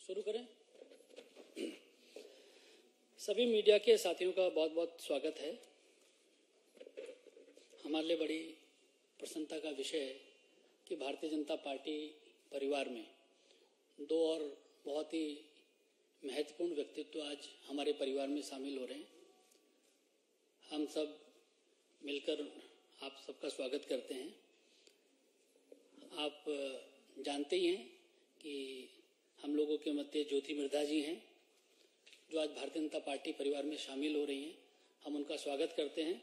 शुरू करें। सभी मीडिया के साथियों का बहुत बहुत स्वागत है। हमारे लिए बड़ी प्रसन्नता का विषय है कि भारतीय जनता पार्टी परिवार में दो और बहुत ही महत्वपूर्ण व्यक्तित्व आज हमारे परिवार में शामिल हो रहे हैं। हम सब मिलकर आप सबका स्वागत करते हैं। आप जानते ही हैं कि हम लोगों के मध्य ज्योति मिर्धा जी हैं, जो आज भारतीय जनता पार्टी परिवार में शामिल हो रही हैं। हम उनका स्वागत करते हैं।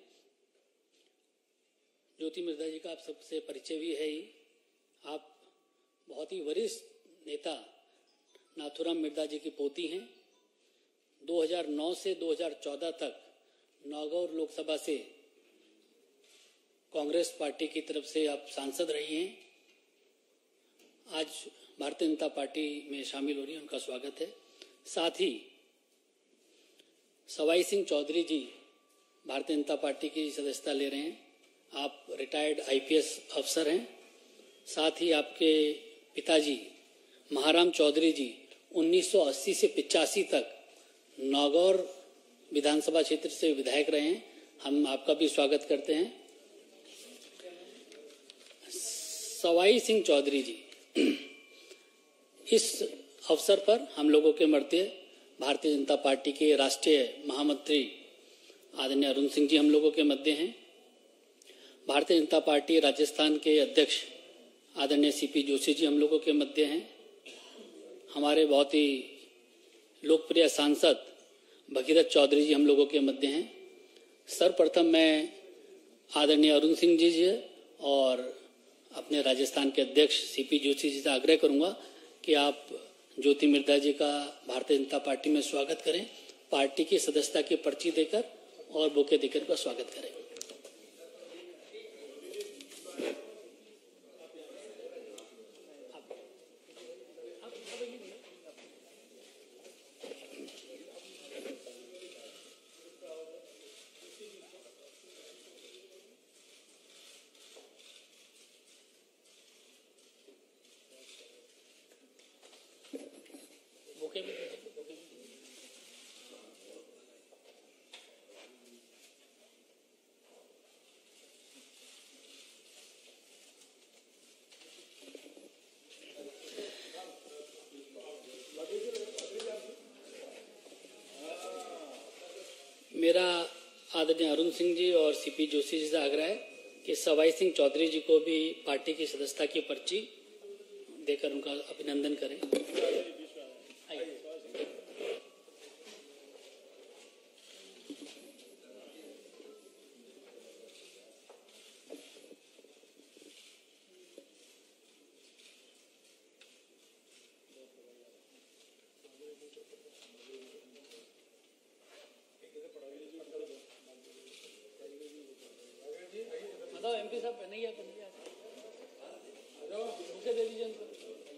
ज्योति मिर्धा जी का आप सबसे परिचय भी है ही। आप बहुत ही वरिष्ठ नेता नाथूराम मिर्धा जी की पोती हैं। 2009 से 2014 तक नागौर लोकसभा से कांग्रेस पार्टी की तरफ से आप सांसद रही हैं। आज भारतीय जनता पार्टी में शामिल हो रही है, उनका स्वागत है। साथ ही सवाई सिंह चौधरी जी भारतीय जनता पार्टी की सदस्यता ले रहे हैं। आप रिटायर्ड आईपीएस अफसर हैं। साथ ही आपके पिताजी महाराम चौधरी जी 1980 से 85 तक नागौर विधानसभा क्षेत्र से विधायक रहे हैं। हम आपका भी स्वागत करते हैं। सवाई सिंह चौधरी जी, इस अवसर पर हम लोगों के मध्य भारतीय जनता पार्टी के राष्ट्रीय महामंत्री आदरणीय अरुण सिंह जी हम लोगों के मध्य हैं। भारतीय जनता पार्टी राजस्थान के अध्यक्ष आदरणीय सीपी जोशी जी हम लोगों के मध्य हैं। हमारे बहुत ही लोकप्रिय सांसद भगीरथ चौधरी जी हम लोगों के मध्य हैं। सर्वप्रथम मैं आदरणीय अरुण सिंह जी और अपने राजस्थान के अध्यक्ष सीपी जोशी जी से आग्रह करूंगा कि आप ज्योति मिर्धा जी का भारतीय जनता पार्टी में स्वागत करें। पार्टी की सदस्यता की पर्ची देकर और बुके देकर का स्वागत करें। मेरा आदरणीय अरुण सिंह जी और सीपी जोशी जी से आग्रह है कि सवाई सिंह चौधरी जी को भी पार्टी की सदस्यता की पर्ची देकर उनका अभिनंदन करें। एमपी साहब नहीं है, बुके दे दीजिए उनको।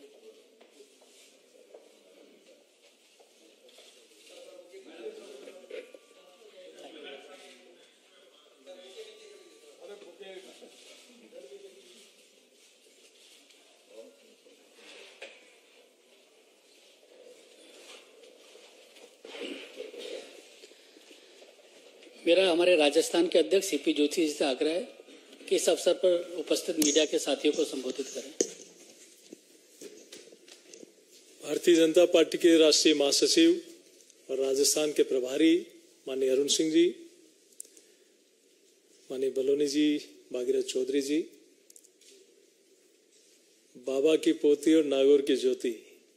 मेरा हमारे राजस्थान के अध्यक्ष सीपी जोशी जी से आग्रह है कि इस अवसर पर उपस्थित मीडिया के साथियों को संबोधित करें। भारतीय जनता पार्टी के राष्ट्रीय महासचिव और राजस्थान के प्रभारी माननीय अरुण सिंह जी, माननीय बलोनी जी, भागीरथ चौधरी जी, बाबा की पोती और नागौर की ज्योति,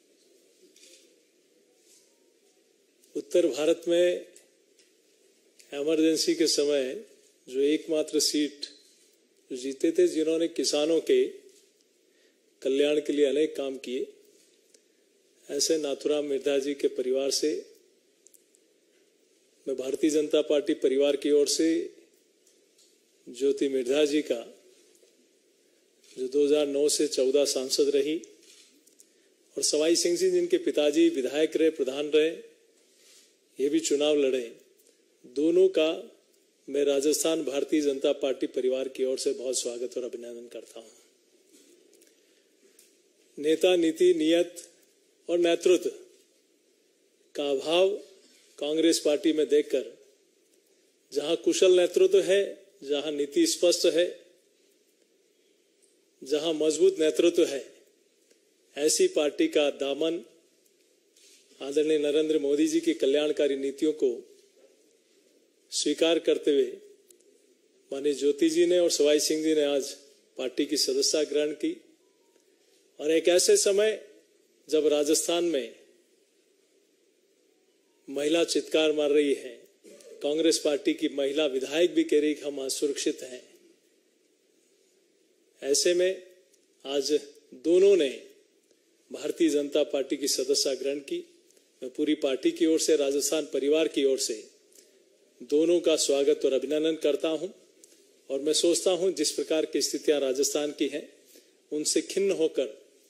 उत्तर भारत में इमरजेंसी के समय जो एकमात्र सीट जीते थे, जिन्होंने किसानों के कल्याण के लिए अनेक काम किए, ऐसे नाथूराम मिर्धा जी के परिवार से मैं भारतीय जनता पार्टी परिवार की ओर से ज्योति मिर्धा जी का, जो 2009 से 14 सांसद रही, और सवाई सिंह जी जिनके पिताजी विधायक रहे, प्रधान रहे, ये भी चुनाव लड़े, दोनों का मैं राजस्थान भारतीय जनता पार्टी परिवार की ओर से बहुत स्वागत और अभिनंदन करता हूं। नेता, नीति, नियत और नेतृत्व का अभाव कांग्रेस पार्टी में देखकर जहां कुशल नेतृत्व है, जहां नीति स्पष्ट है, जहां मजबूत नेतृत्व है, ऐसी पार्टी का दामन आदरणीय नरेंद्र मोदी जी की कल्याणकारी नीतियों को स्वीकार करते हुए माननीय ज्योति जी ने और सवाई सिंह जी ने आज पार्टी की सदस्यता ग्रहण की। और एक ऐसे समय जब राजस्थान में महिला चित्कार मार रही है, कांग्रेस पार्टी की महिला विधायक भी कह रही कि हम असुरक्षित हैं, ऐसे में आज दोनों ने भारतीय जनता पार्टी की सदस्यता ग्रहण की। मैं पूरी पार्टी की ओर से, राजस्थान परिवार की ओर से दोनों का स्वागत और अभिनंदन करता हूं। और मैं सोचता हूं जिस प्रकार की स्थितियां राजस्थान की हैं, उनसे खिन्न होकर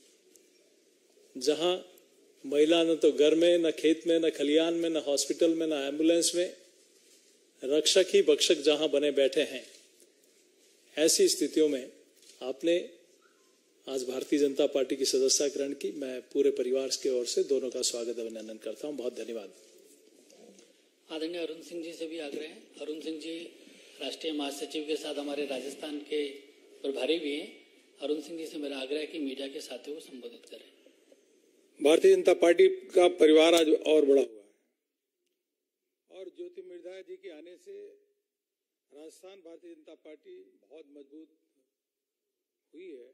जहां महिला न तो घर में, न खेत में, न खलियान में, न हॉस्पिटल में, न एम्बुलेंस में, रक्षक ही भक्षक जहां बने बैठे हैं, ऐसी स्थितियों में आपने आज भारतीय जनता पार्टी की सदस्यता ग्रहण की। मैं पूरे परिवार के ओर से दोनों का स्वागत अभिनंदन करता हूं। बहुत धन्यवाद। आदरणीय अरुण सिंह जी से भी आग्रह है। अरुण सिंह जी राष्ट्रीय महासचिव के साथ हमारे राजस्थान के प्रभारी भी हैं। अरुण सिंह जी से मेरा आग्रह है कि मीडिया के साथियों को संबोधित करें। भारतीय जनता पार्टी का परिवार आज और बड़ा हुआ है और ज्योति मिर्धा जी के आने से राजस्थान भारतीय जनता पार्टी बहुत मजबूत हुई है।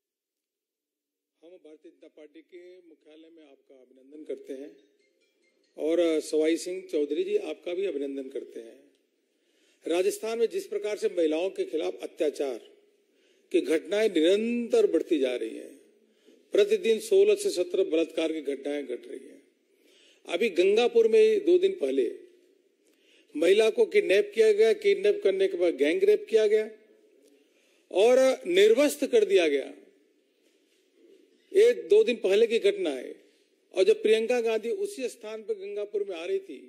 हम भारतीय जनता पार्टी के मुख्यालय में आपका अभिनंदन करते हैं और सवाई सिंह चौधरी जी आपका भी अभिनंदन करते हैं। राजस्थान में जिस प्रकार से महिलाओं के खिलाफ अत्याचार की घटनाएं निरंतर बढ़ती जा रही हैं, प्रतिदिन 16 से 17 बलात्कार की घटनाएं घट रही हैं। अभी गंगापुर में 2 दिन पहले महिला को किडनैप किया गया, किडनैप करने के बाद गैंग रेप किया गया और निर्वस्त्र कर दिया गया। ये 2 दिन पहले की घटना है। और जब प्रियंका गांधी उसी स्थान पर गंगापुर में आ रही थी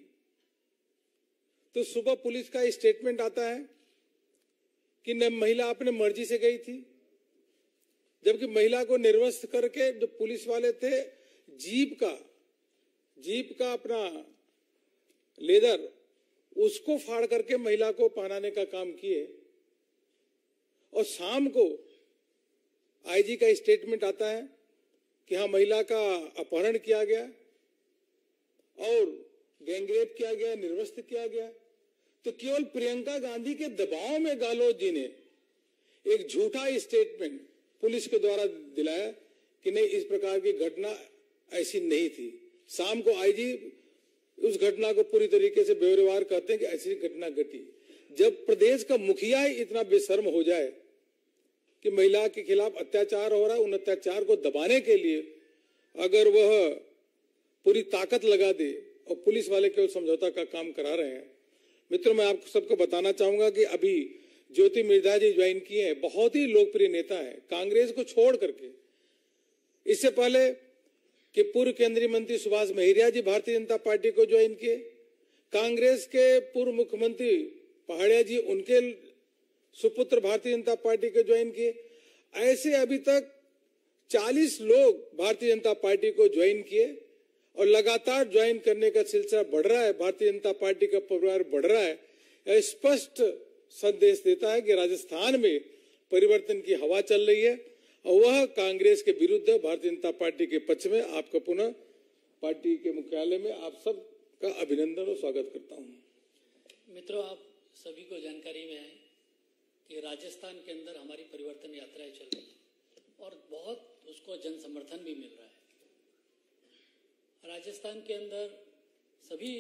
तो सुबह पुलिस का स्टेटमेंट आता है कि न महिला अपने मर्जी से गई थी, जबकि महिला को निर्वस्त्र करके जो पुलिस वाले थे जीप का अपना लेदर उसको फाड़ करके महिला को पहनाने का काम किए। और शाम को आईजी का स्टेटमेंट आता है कि हाँ महिला का अपहरण किया गया और गैंगरेप किया गया, निर्वस्त्र किया गया। तो केवल प्रियंका गांधी के दबाव में गहलोत जी ने एक झूठा स्टेटमेंट पुलिस के द्वारा दिलाया कि नहीं, इस प्रकार की घटना ऐसी नहीं थी। शाम को आईजी उस घटना को पूरी तरीके से बेवरवार कहते हैं कि ऐसी घटना घटी। जब प्रदेश का मुखिया ही इतना बेशर्म हो जाए कि महिला के खिलाफ अत्याचार हो रहा है, उन अत्याचार को दबाने के लिए अगर वह पूरी ताकत लगा दे और पुलिस वाले केवल समझौता का काम करा रहे हैं। मित्रों, मैं आप सबको बताना चाहूंगा कि अभी ज्योति मिर्धा जी ज्वाइन किए हैं, बहुत ही लोकप्रिय नेता है कांग्रेस को छोड़ करके। इससे पहले कि पूर्व केंद्रीय मंत्री सुभाष महिरिया जी भारतीय जनता पार्टी को ज्वाइन किए, कांग्रेस के पूर्व मुख्यमंत्री पहाड़िया जी उनके सुपुत्र भारतीय जनता पार्टी को ज्वाइन किए। ऐसे अभी तक 40 लोग भारतीय जनता पार्टी को ज्वाइन किए और लगातार ज्वाइन करने का सिलसिला बढ़ रहा है। भारतीय जनता पार्टी का परिवार बढ़ रहा है। यह स्पष्ट संदेश देता है कि राजस्थान में परिवर्तन की हवा चल रही है और वह कांग्रेस के विरुद्ध भारतीय जनता पार्टी के पक्ष में। आपका पुनः पार्टी के मुख्यालय में आप सब का अभिनंदन और स्वागत करता हूं। मित्रों, आप सभी को जानकारी में है कि राजस्थान के अंदर हमारी परिवर्तन यात्राएं चल रही है और बहुत उसको जन समर्थन भी मिल रहा है। राजस्थान के अंदर सभी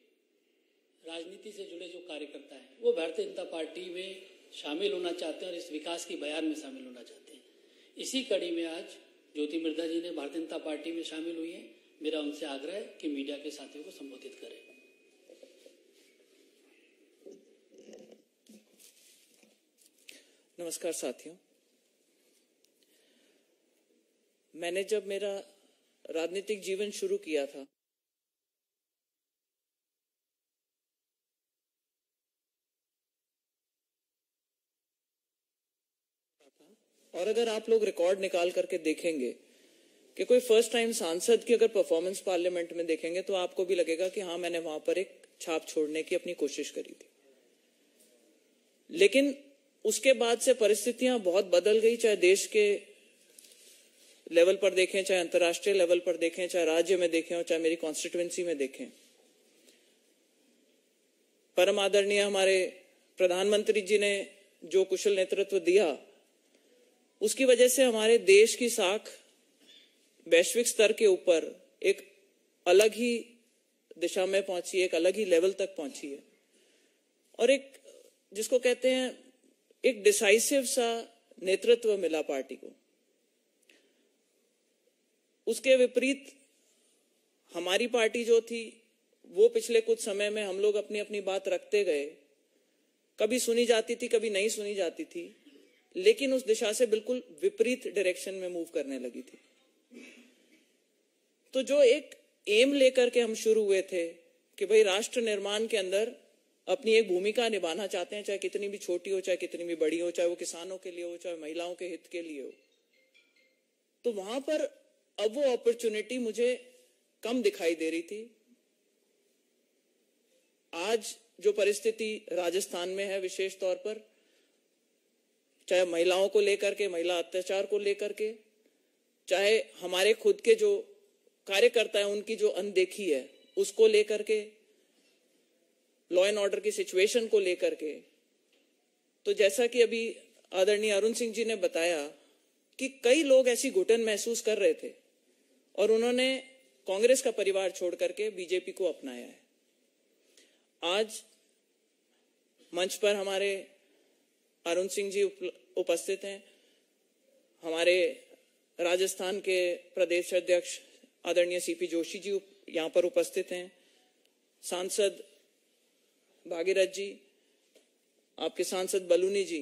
राजनीति से जुड़े जो कार्यकर्ता हैं वो भारतीय जनता पार्टी में शामिल होना चाहते हैं और इस विकास की बयान में शामिल होना चाहते हैं। इसी कड़ी में आज ज्योति मिर्धा जी ने भारतीय जनता पार्टी में शामिल हुई है। मेरा उनसे आग्रह है कि मीडिया के साथियों को संबोधित करें। नमस्कार साथियों, मैंने जब मेरा राजनीतिक जीवन शुरू किया था और अगर आप लोग रिकॉर्ड निकाल करके देखेंगे कि कोई फर्स्ट टाइम सांसद की अगर परफॉर्मेंस पार्लियामेंट में देखेंगे तो आपको भी लगेगा कि हाँ, मैंने वहां पर एक छाप छोड़ने की अपनी कोशिश करी थी। लेकिन उसके बाद से परिस्थितियां बहुत बदल गई, चाहे देश के लेवल पर देखें, चाहे अंतर्राष्ट्रीय लेवल पर देखें, चाहे राज्य में देखें और चाहे मेरी कॉन्स्टिट्यूएंसी में देखें। परम आदरणीय हमारे प्रधानमंत्री जी ने जो कुशल नेतृत्व दिया, उसकी वजह से हमारे देश की साख वैश्विक स्तर के ऊपर एक अलग ही दिशा में पहुंची, एक अलग ही लेवल तक पहुंची है। और एक जिसको कहते हैं एक डिसाइसिव सा नेतृत्व मिला पार्टी को। उसके विपरीत हमारी पार्टी जो थी वो पिछले कुछ समय में हम लोग अपनी अपनी बात रखते गए, कभी सुनी जाती थी, कभी नहीं सुनी जाती थी, लेकिन उस दिशा से बिल्कुल विपरीत डायरेक्शन में मूव करने लगी थी। तो जो एक एम लेकर के हम शुरू हुए थे कि भाई राष्ट्र निर्माण के अंदर अपनी एक भूमिका निभाना चाहते हैं, चाहे कितनी भी छोटी हो, चाहे कितनी भी बड़ी हो, चाहे वो किसानों के लिए हो, चाहे महिलाओं के हित के लिए हो, तो वहां पर अब वो अपॉर्चुनिटी मुझे कम दिखाई दे रही थी। आज जो परिस्थिति राजस्थान में है विशेष तौर पर, चाहे महिलाओं को लेकर के, महिला अत्याचार को लेकर के, चाहे हमारे खुद के जो कार्यकर्ता है उनकी जो अनदेखी है उसको लेकर के, लॉ एंड ऑर्डर की सिचुएशन को लेकर के, तो जैसा कि अभी आदरणीय अरुण सिंह जी ने बताया कि कई लोग ऐसी घुटन महसूस कर रहे थे और उन्होंने कांग्रेस का परिवार छोड़ करके बीजेपी को अपनाया है। आज मंच पर हमारे अरुण सिंह जी उपस्थित हैं, हमारे राजस्थान के प्रदेश अध्यक्ष आदरणीय सीपी जोशी जी यहां पर उपस्थित हैं, सांसद भागीरथ जी, आपके सांसद बलूनी जी।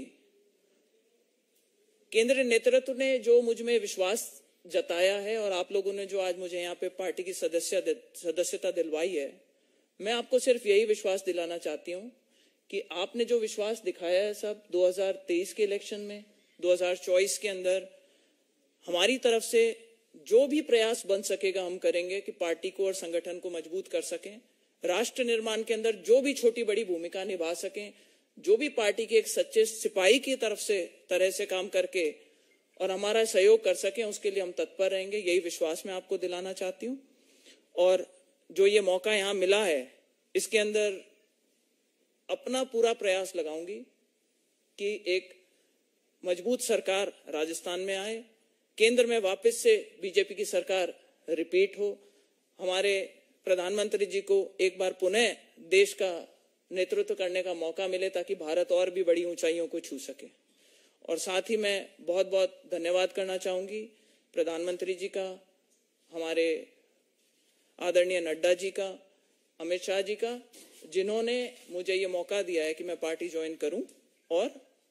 केंद्रीय नेतृत्व ने जो मुझ में विश्वास जताया है और आप लोगों ने जो आज मुझे यहाँ पे पार्टी की सदस्यता दिलवाई है, मैं आपको सिर्फ यही विश्वास दिलाना चाहती हूँ कि आपने जो विश्वास दिखाया है सब 2023 के इलेक्शन में, 2024 के अंदर हमारी तरफ से जो भी प्रयास बन सकेगा हम करेंगे कि पार्टी को और संगठन को मजबूत कर सकें, राष्ट्र निर्माण के अंदर जो भी छोटी बड़ी भूमिका निभा सकें, जो भी पार्टी के एक सच्चे सिपाही की तरह से काम करके और हमारा सहयोग कर सकें, उसके लिए हम तत्पर रहेंगे। यही विश्वास मैं आपको दिलाना चाहती हूँ। और जो ये मौका यहाँ मिला है, इसके अंदर अपना पूरा प्रयास लगाऊंगी कि एक मजबूत सरकार राजस्थान में आए, केंद्र में वापस से बीजेपी की सरकार रिपीट हो, हमारे प्रधानमंत्री जी को एक बार पुनः देश का नेतृत्व करने का मौका मिले ताकि भारत और भी बड़ी ऊंचाइयों को छू सके। और साथ ही मैं बहुत बहुत धन्यवाद करना चाहूंगी प्रधानमंत्री जी का, हमारे आदरणीय नड्डा जी का, अमित शाह जी का, जिन्होंने मुझे ये मौका दिया है कि मैं पार्टी ज्वाइन करूं और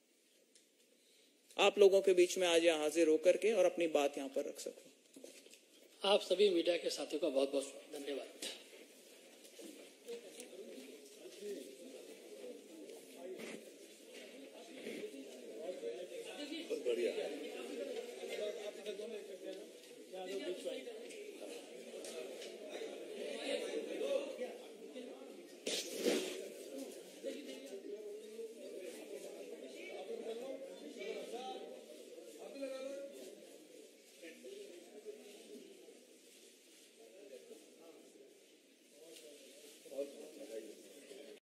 आप लोगों के बीच में आज यहाँ हाजिर होकर के और अपनी बात यहाँ पर रख सकूं। आप सभी मीडिया के साथियों का बहुत बहुत धन्यवाद।